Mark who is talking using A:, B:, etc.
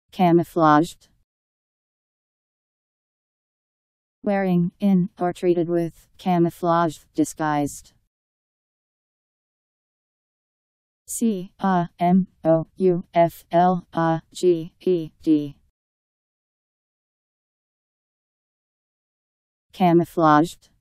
A: Camouflaged. Wearing, in, or treated with, camouflage, disguised. C-A-M-O-U-F-L-A-G-E-D. Camouflaged.